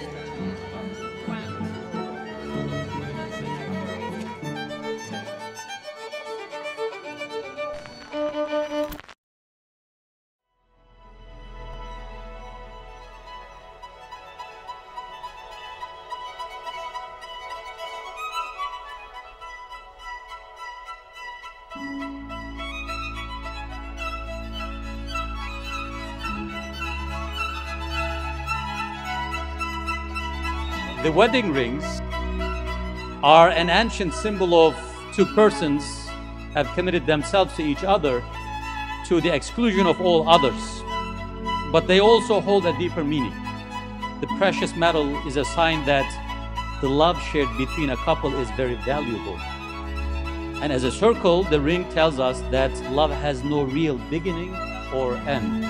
The wedding rings are an ancient symbol of two persons have committed themselves to each other to the exclusion of all others. But they also hold a deeper meaning. The precious metal is a sign that the love shared between a couple is very valuable. And as a circle, the ring tells us that love has no real beginning or end.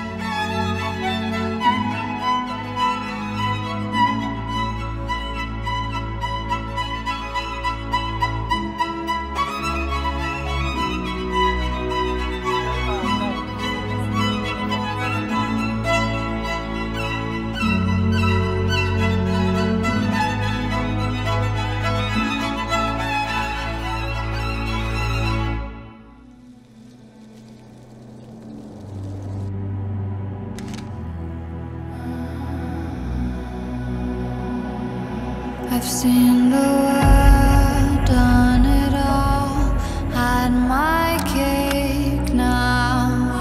I've seen the world, done it all, had my cake now.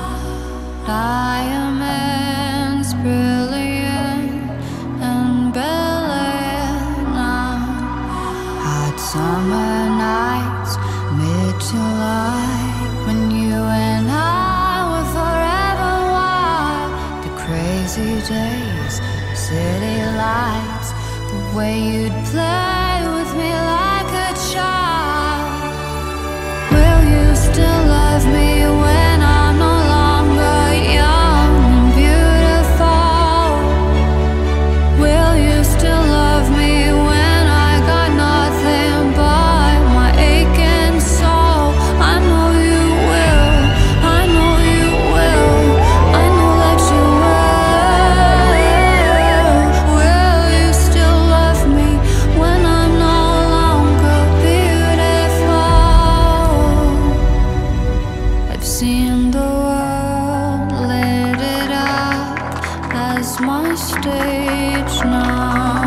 Diamonds brilliant and brilliant now. Hot summer nights, mid-July, when you and I were forever wild. The crazy days, city lights, the way you'd play with me like a child. Will you still love me when I'm no longer young and beautiful? Will you still love me when I got nothing but my aching soul? I know you will, I know you will, I know that you will. Will you still love me when I'm no longer beautiful? I've seen the world, lit it up as my stage now.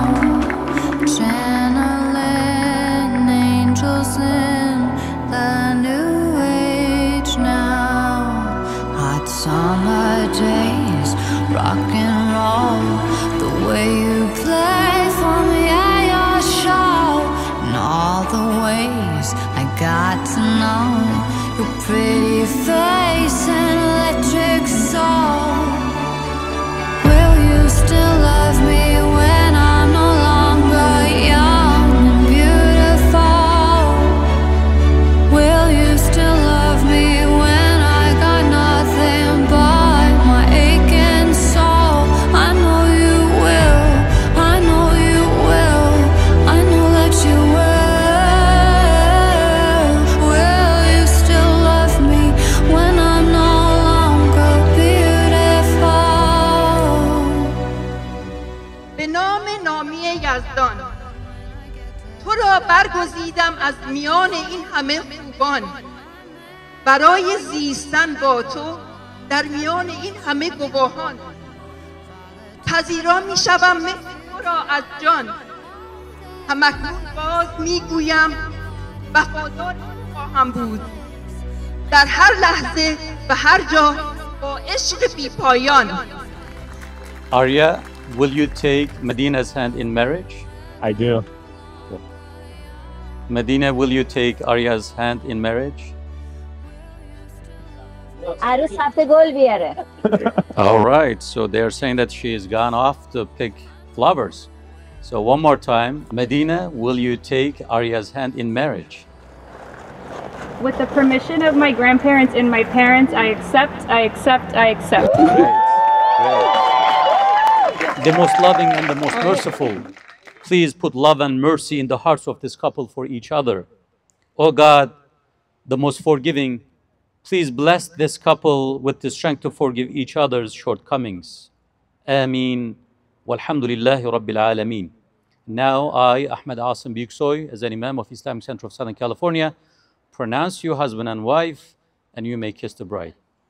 Channeling angels in the new age now. Hot summer days, rock and roll, the way you play for me at your show, and all the ways I got to know your pretty face and electric soul. Will you still love me when I'm no longer young and beautiful? Will you still love me when I got nothing but my aching soul? I know you will, I know you will, I know that you will. Will you still love me when I'm no longer beautiful? به نام نامی یزدان تو را برگزیدم از میان این همه خوبان، برای زیستن با تو در میان این همه گواهان. پذیرا می شوم مثل تو را از جان، همکنون باز می گویم وفادار خواهم بود در هر لحظه و هر جا با عشق بی پایان. Arya, will you take Madina's hand in marriage? I do. Madina, will you take Arya's hand in marriage? All right, so they're saying that she has gone off to pick flowers. So one more time, Madina, will you take Arya's hand in marriage? With the permission of my grandparents and my parents, I accept, I accept, I accept. Great, great. The most loving and the most merciful, please put love and mercy in the hearts of this couple for each other. Oh God, the most forgiving, please bless this couple with the strength to forgive each other's shortcomings. Ameen. Walhamdulillahi Rabbil Alameen. Now I, Ahmed Asim Biyuksoy, as an Imam of Islamic Center of Southern California, pronounce you husband and wife, and you may kiss the bride.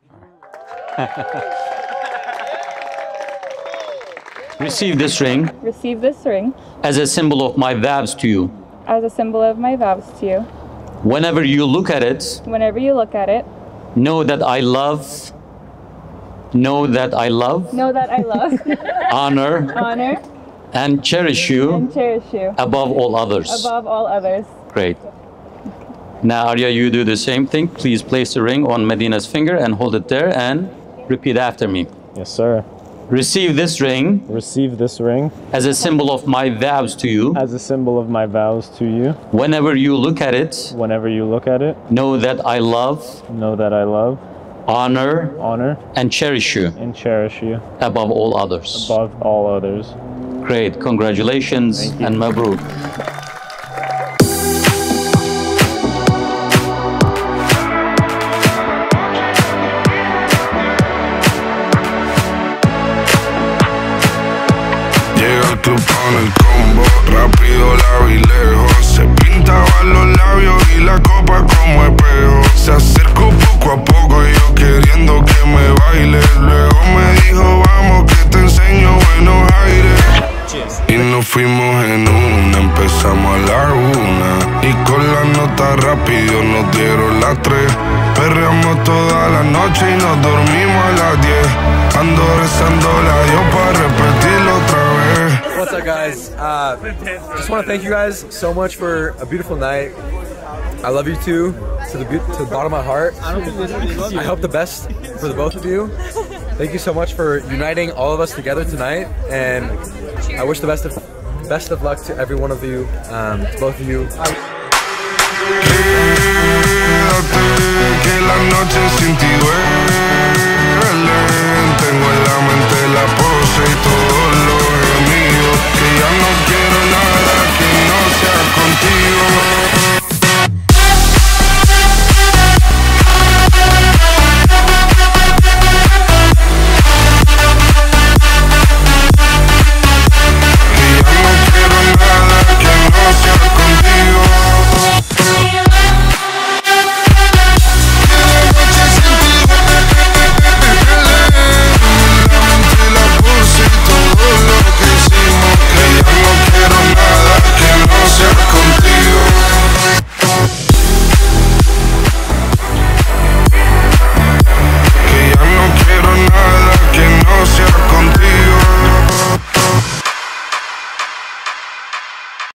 Receive this ring. Receive this ring as a symbol of my vows to you. as a symbol of my vows to you. Whenever you look at it, Whenever you look at it, know that I love, know that I love, honor, honor, and cherish you and cherish you above all others. above all others. Great. Now, Arya, you do the same thing. Please place the ring on Madina's finger and hold it there and repeat after me. Yes, sir. Receive this ring Receive this ring as a symbol of my vows to you. as a symbol of my vows to you. Whenever you look at it, Whenever you look at it, know that I love, know that I love, honor, honor, and cherish you and cherish you above all others. above all others. Great. Congratulations Thank you. and mabruk. Llega al club con el combo, rápido la vi lejos. Se pintaba los labios y la copa como espejo. Se acercó poco a poco y yo queriendo que me baile. Luego me dijo, vamos que te enseño buenos aires. Y nos fuimos en una, empezamos a la 1. Y con la nota rápido nos dieron las 3. Perreamos toda la noche y nos dormimos a las 10. Ando rezándola yo para repetirlo otra vez. What's up, guys? Just want to thank you guys so much for a beautiful night. I love you too, to the bottom of my heart. I hope the best for the both of you. Thank you so much for uniting all of us together tonight, and I wish the best of luck to every one of you, to both of you. Quédate, que la noche sin ti duele. Tengo en la mente la pose y